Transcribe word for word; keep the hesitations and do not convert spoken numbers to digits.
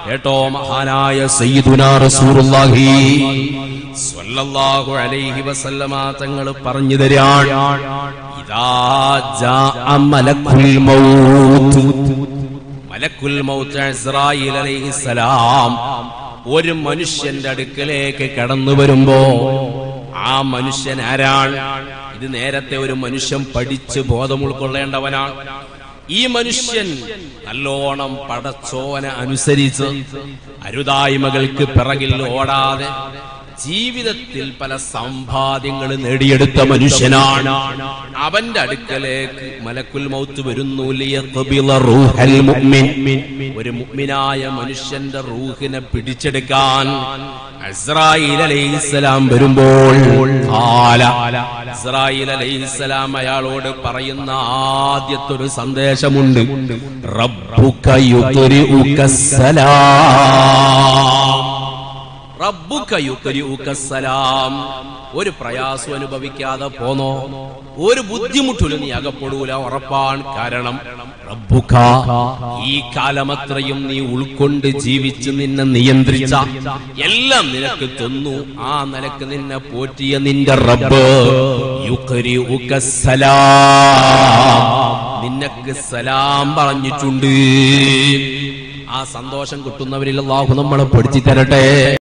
കേട്ടോ മഹാനായ സയ്യിദുനാ റസൂലുള്ളാഹി സ്വല്ലല്ലാഹു അലൈഹി വസല്ലമ തങ്ങൾ പറഞ്ഞു തരാൻ ഇദാ ജാഅ മലക്കുൽ മൗത്ത് മലക്കുൽ മൗത്ത് ഇസ്രായീൽ അലൈഹിസ്സലാം ഒരു മനുഷ്യന്റെ അടുക്കലേക്ക് കടന്നു വരുമ്പോ ആ മനുഷ്യൻ ആരാണ്? ഇത് നേരത്തെ ഒരു മനുഷ്യൻ പഠിച്ച് ബോധം ഉൾക്കൊള്ളേണ്ടവനാണ്. ഈ മനുഷ്യൻ നല്ലോണം പടച്ചോനെ അനുസരിച്ച് അരുതായ്മകൾക്ക് പിറകിൽ ഓടാതെ ജീവിതത്തിൽ പല സമ്പാദ്യങ്ങൾ നേടിയെടുത്ത മനുഷ്യനാണ്. അവന്റെ അടുക്കലേക്ക് മലക്കുൽ മൗത്ത് വരുന്നു. ഒരു മുഅ്മിനായ മനുഷ്യന്റെ റൂഹിനെ പിടിച്ചെടുക്കാൻ ഇസ്രായീൽ അലൈഹിസ്സലാം വരുമ്പോൾ ഇസ്രായീൽ അലൈഹിസ്സലാം അയാളോട് പറയുന്ന ആദ്യത്തെ ഒരു സന്ദേശമുണ്ട്. റബ്ബുക യുഖരിഉക സലാം, റബ്ബുക യുഖരിഉക സലാം. ഒരു പ്രയാസം അനുഭവിക്കാതെ പോന്നോ, ഒരു ബുദ്ധിമുട്ടിലും നീ അകപ്പെടൂല, ഉറപ്പാണ്. കാരണം റബ്ബുക ഈ കാലമത്രയും നീ ഉൾക്കൊണ്ട് ജീവിച്ച് നിന്നെ നിയന്ത്രിച്ച എല്ലാം നിനക്ക് തന്നു. ആ നിലക്ക് നിന്നെ പോറ്റിയ നിന്റെ റബ്ബ് യുഖരിഉക സലാം, നിനക്ക് സലാം പറഞ്ഞിട്ടുണ്ട്. ആ സന്തോഷം കിട്ടുന്നവരിൽ അല്ലാഹു നമ്മളെ പഠിച്ചു തരട്ടെ.